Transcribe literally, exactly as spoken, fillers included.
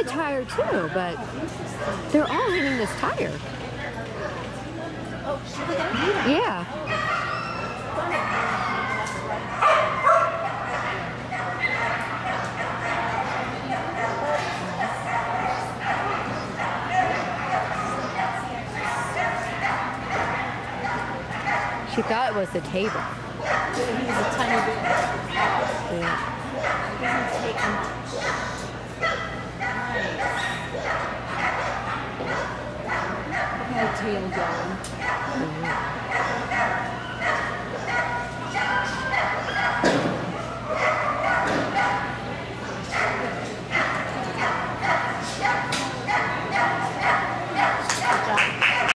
tire too, but they're all hitting this tire. Oh, should we go? Yeah. She thought it was the table. He's a tiny bit. Yeah. It doesn't take much. Nice. Look at her tail going. Mm-hmm.